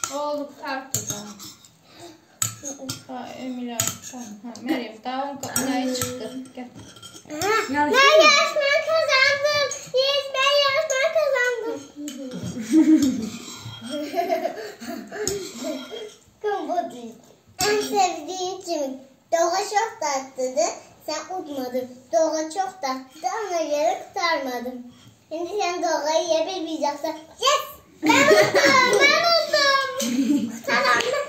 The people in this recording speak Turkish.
Oldu artık. Emine. Meryem daha 10 kapıya çıktı. Gel. Ben yarışma kazandım. Yes, ben yarışma kazandım. Kumbudu. En sevdiğim için Doğa çok tatlıdı. Sen unutmadın. Doğa çok tatlı ama yeri kurtarmadım. Şimdi sen Doğa'yı yiyebilmeyeceksin. Yes! Ben oldum. Ben oldum. Kurtarandım.